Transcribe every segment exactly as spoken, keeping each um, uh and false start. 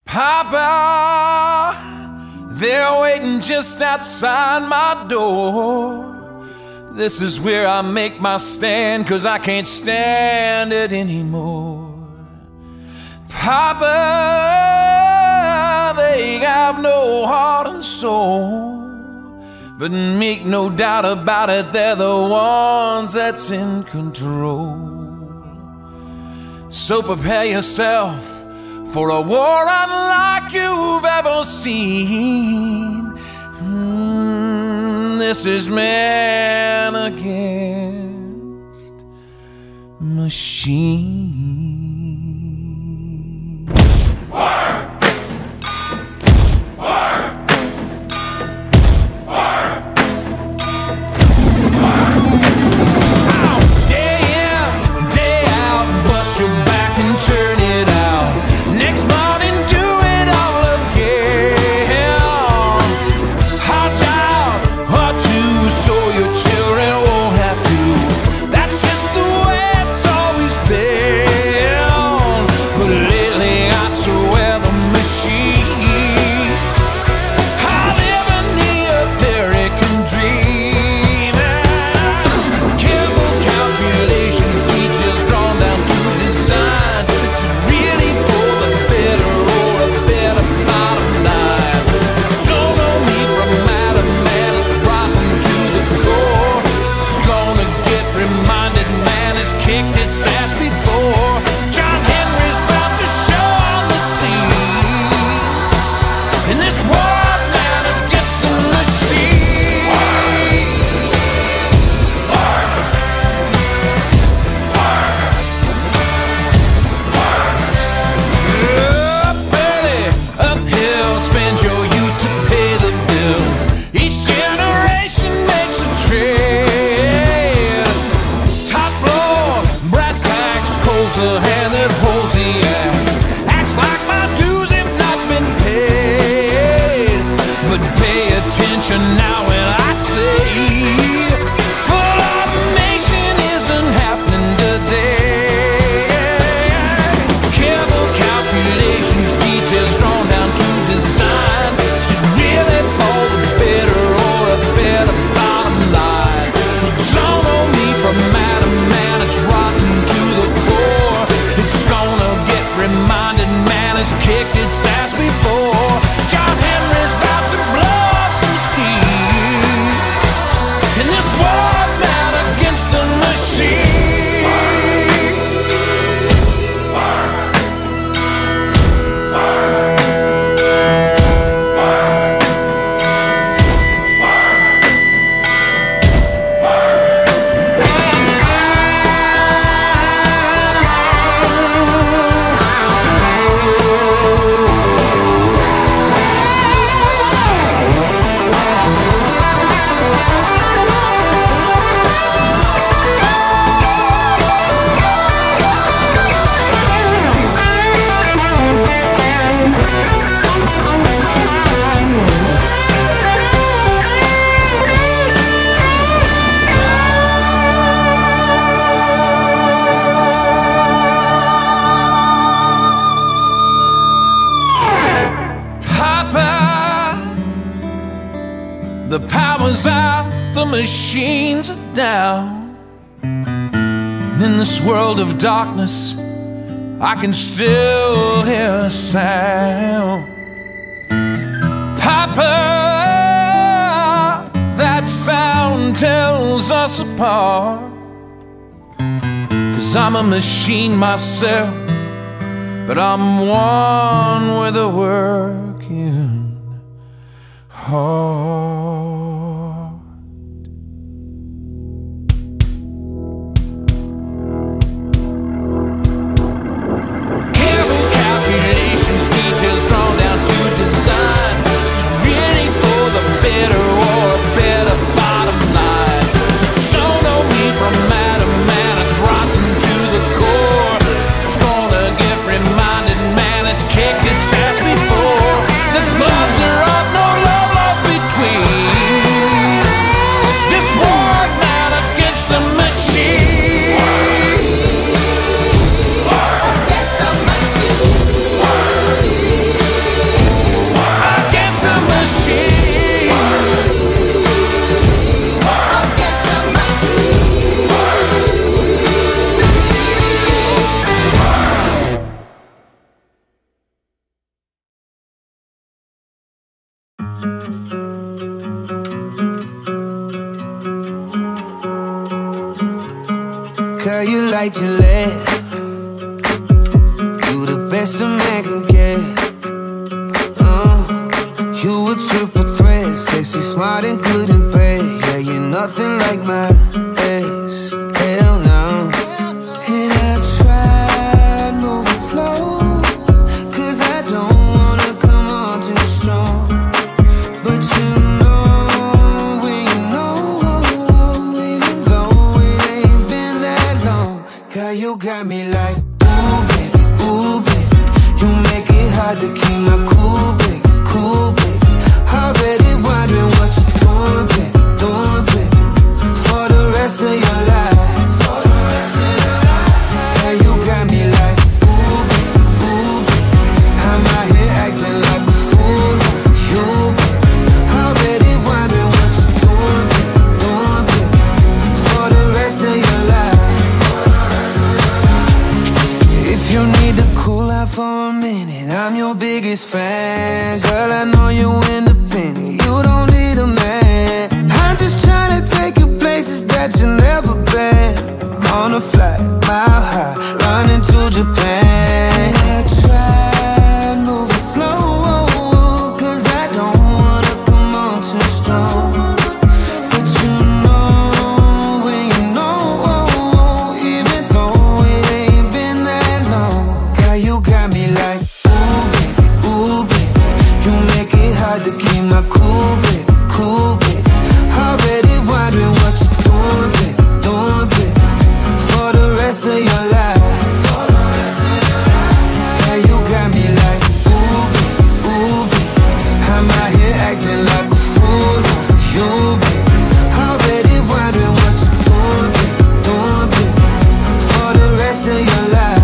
Papa, they're waiting just outside my door. This is where I make my stand, 'cause I can't stand it anymore. Papa, they have no heart and soul, but make no doubt about it, they're the ones that's in control. So prepare yourself for a war unlike you've ever seen. Mm, this is man against machine. Turn it out. Next morning, do it all again. Hot out, hot too, so your children won't have to. That's just the way it's always been. But lately, I swear the machines are living the American dream. Careful calculations, details drawn down to design. Kicked its ass before. John Henry's about to show on the scene in this war, man, against the machine. Up early, uphill, spend your youth to pay the bills. Each generation makes a trade. The hand that holds the axe acts like my dues have not been paid. But pay attention now when I say full automation isn't happening today. Careful calculations, details drawn down to design. Should really fall the better or a better bottom line. Don't know me from Madam Man, it's rotten to the core. It's gonna get reminded, man, has kicked its ass before. John Henry's about to blow off some steam in this war, man, against the machine. The power's out, the machines are down. In this world of darkness, I can still hear a sound. Papa, that sound tells us apart. 'Cause I'm a machine myself, but I'm one with a working heart. Details drawn down to design. Is it really for the better or a better bottom line? So no need from Madam Man, it's rotten to the core. It's gonna get reminded, man, it's kicked its ass before. The gloves are up, no love lost between. Girl, you like Gillette. You the best a man can get. uh, You a triple threat, sexy, smart, and good and bad. Yeah, you're nothing like my ex. Hell no. And I tried moving slow, cause I don't wanna come on too strong. But you know when you know, even though it ain't been that long. Girl, you got me like, ooh baby, ooh baby. You make it hard to keep my cool, baby, cool baby. Already wondering what you're doing, baby, doing, baby, for the rest of your life. For the rest of your life. Girl, you got me like, ooh baby, ooh baby. I'm out here acting like a fool for you, baby. Already wondering what you're doing, baby, doing, baby, for the rest of your life. If you need to cool out for a minute, I'm your biggest fan. Girl, I know you independent, you don't need a man. I'm just trying to take you places that you never been. On a flight, mile high, running to Japan. And I tried moving slow, cause I don't wanna come on too strong. But you know when you know, even though it ain't been that long. Girl, you got me like, ooh baby, ooh baby. You make it hard to keep my cool, baby, cool baby. Already wondering what you're doing, baby, doing, baby, for the rest of your life. For the rest of your life. Girl, you got me like, ooh baby, ooh baby. I'm out here acting like a fool for you, baby. Already wondering what you're doing, baby, doing, baby, for the rest of your life.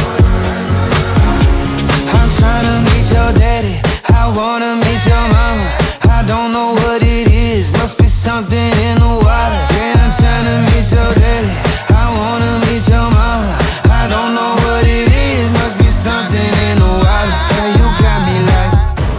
I'm tryna meet your daddy, I wanna meet your mama. I don't know what it is, must be something in the water. Yeah, I'm tryna meet your daddy, I wanna meet your mama. I don't know what it is, must be something in the water. Girl, you got me like,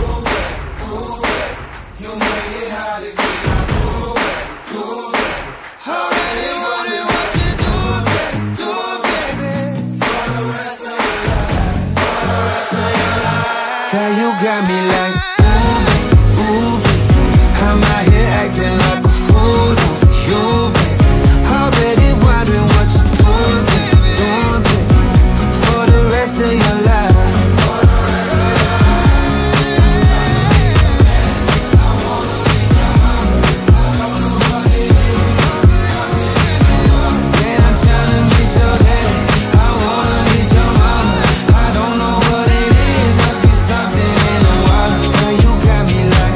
you make it hard to keep my cool, cool. Already wondering what you do, baby, do, baby, for the rest of your life, for the rest of your life. Girl, you got me like, ooh baby, ooh baby. I'm out here acting like a fool for you, baby. Already wondering what you're doing, baby, doing, baby, for the rest of your life. For the rest of your Yeah, I'm tryna meet your daddy, I wanna meet your mama. I don't know what it is, must be something in the water. Girl, you got me like,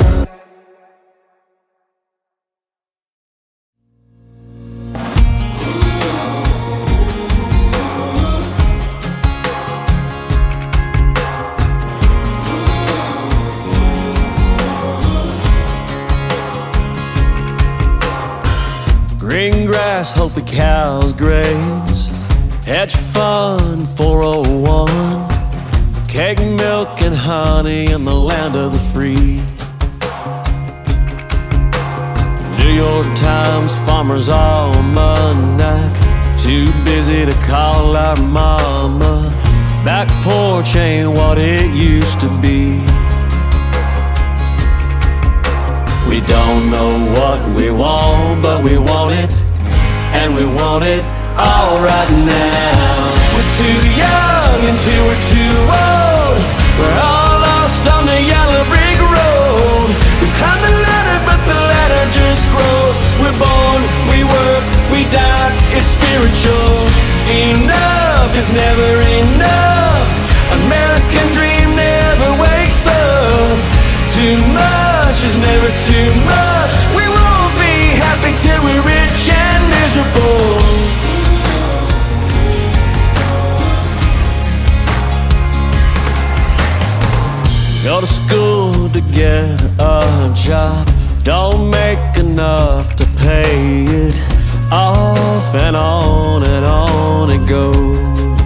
green grass, hope the cows graze. Hedge fund four oh one. Cake, milk, and honey in the land of the free. New York Times, farmers almanac. Too busy to call our mama. Back porch ain't what it used to be. We don't know what we want, but we want it, and we want it all right now. We're too young until we're too old. We're all lost on the yellow brick road. We climb the ladder, but the ladder just grows. We're born, we work, we die, it's spiritual. Enough is never enough. American dream never wakes up. Too much is never too much. We won't be happy till we're rich and miserable. Go to school to get a job, don't make enough to pay it off, and on and on it goes.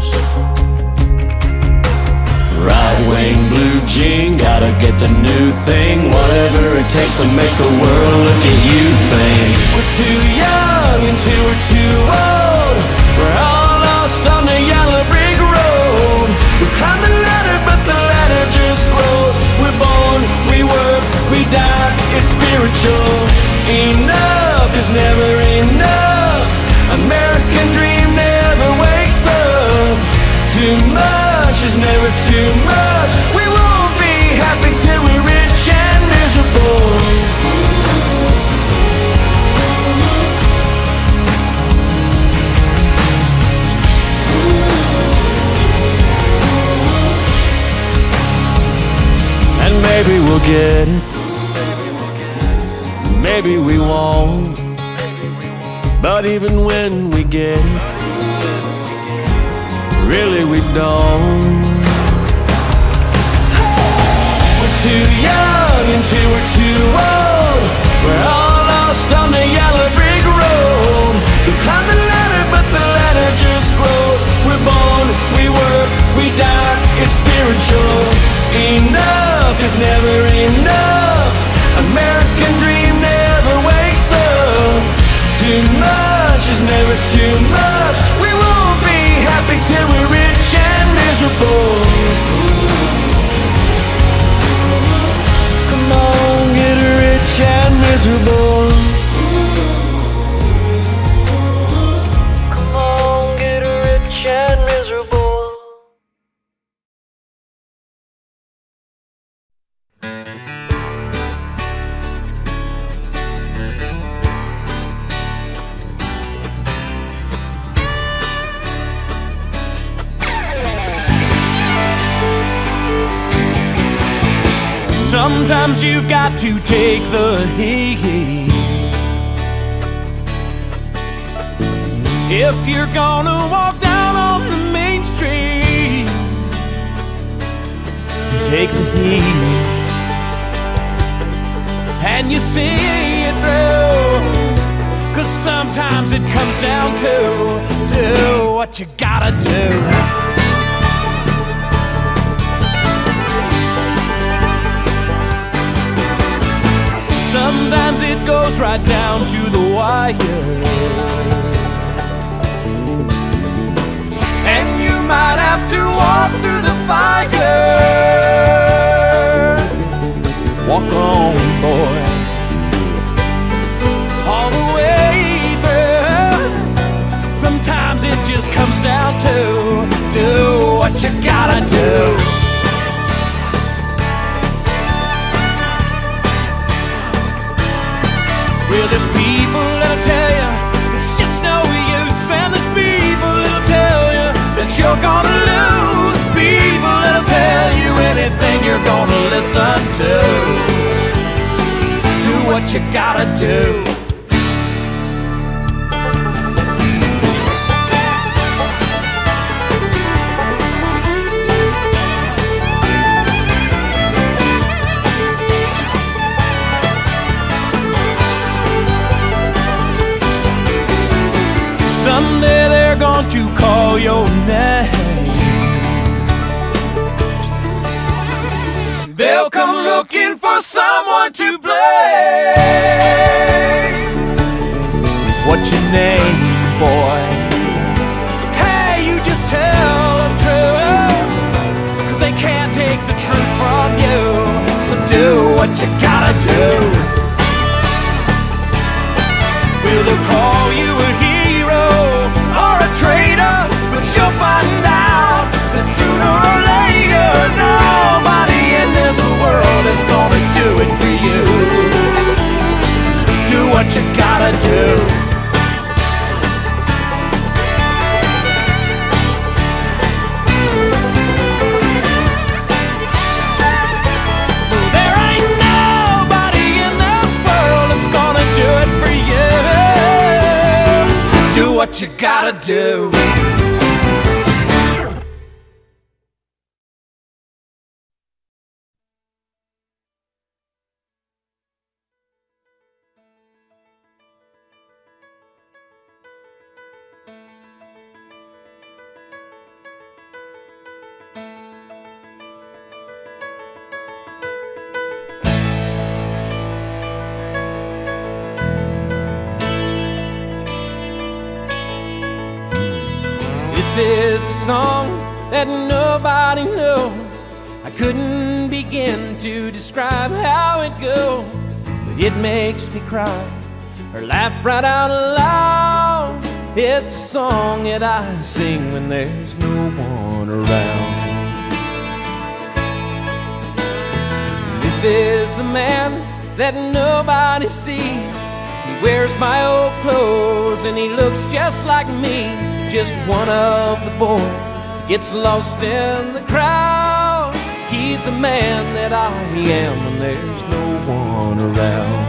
Right wing blue jean, gotta get the new thing, whatever it takes to make the world look at you thing. We're too young until we're too old. We're all lost on the yellow brick road. We climb the ladder, but the ladder just grows. We're born, we work, we die, it's spiritual. Enough is never enough. American dream never wakes up. Too much is never too much. We won't be happy till we're rich and miserable. And maybe we'll get it, maybe we won't. But even when we get it, really we don't. We're too young until we're too old. We're all lost on the yellow brick road. We climb the ladder, but the ladder just grows. We're born, we work, we die, it's spiritual. Enough is never enough. American dream never wakes up. Too much is never too much. We won't be happy till we're rich and miserable. Come on, get rich and miserable. Come on, get rich and miserable. Sometimes you've got to take the heat if you're gonna walk down on the main street. Take the heat and you see it through, 'cause sometimes it comes down to do what you gotta do. Sometimes it goes right down to the wire, and you might have to walk through the fire. Walk on, boy, all the way through. Sometimes it just comes down to do what you gotta do. Well, there's people that'll tell you it's just no use, and there's people that'll tell you that you're gonna lose. People that'll tell you anything you're gonna listen to. Do what you gotta do. Someday they're going to call your name. They'll come looking for someone to blame. What's your name, boy? Hey, you just tell the truth, 'cause they can't take the truth from you. So do what you gotta do. Will they call you a hero or a traitor? But you'll find out that sooner or later nobody in this world is gonna do it for you. Do what you gotta do. There ain't nobody in this world that's gonna do it for you. Do what you gotta do. is a song that nobody knows. I couldn't begin to describe how it goes, but it makes me cry or laugh right out loud. It's a song that I sing when there's no one around. This is the man that nobody sees. He wears my old clothes and he looks just like me. Just one of the boys gets lost in the crowd. He's the man that I am when there's no one around.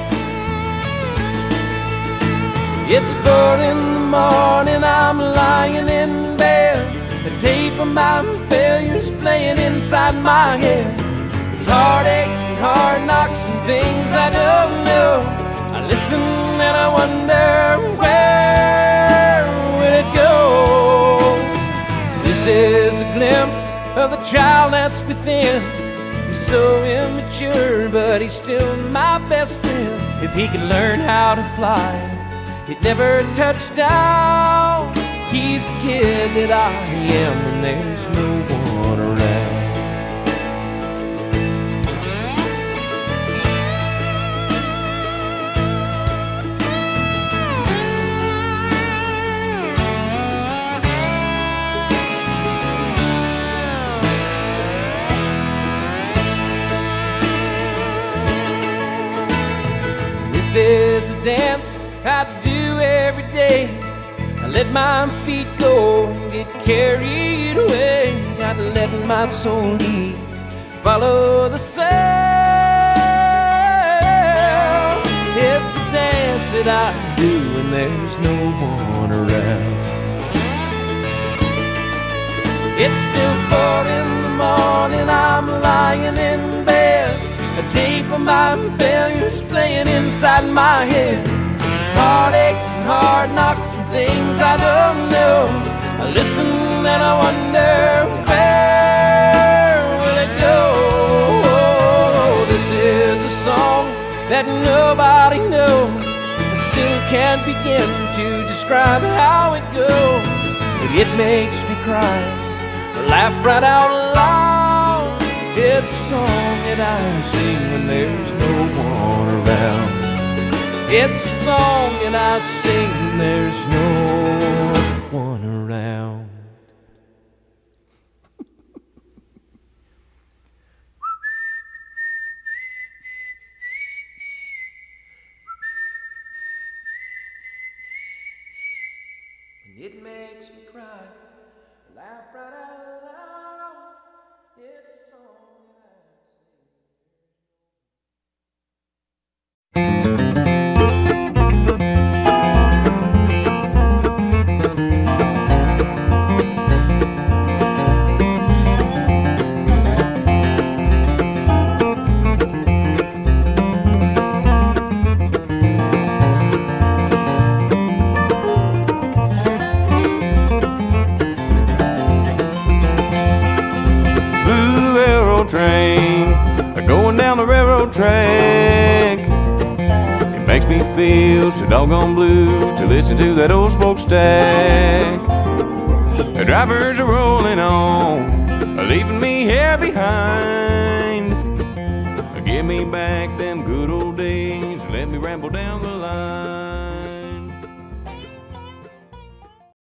It's four in the morning, I'm lying in bed. The tape of my failures playing inside my head. It's heartaches and hard knocks and things I don't know. I listen and I wonder, where will it go? This is a glimpse of the child that's within. He's so immature, but he's still my best friend. If he could learn how to fly, he'd never touch down. He's a kid that I am when there's no one around. This is a dance I do every day. I let my feet go and get carried away. I let my soul lead, follow the sound. It's a dance that I do when there's no one around. It's still four in the morning, I'm lying in bed. A tape of my failures playing inside my head. It's heartaches and hard knocks and things I don't know. I listen and I wonder, where will it go? This is a song that nobody knows. I still can't begin to describe how it goes, but it makes me cry or laugh right out loud. It's a song that I sing when there's no one around. It's a song that I sing when there's no one around. And it makes me cry, laugh right out loud. It's a song. Train going down the railroad track. It makes me feel so doggone blue to listen to that old smokestack. The drivers are rolling on, leaving me here behind. Give me back them good old days, let me ramble down the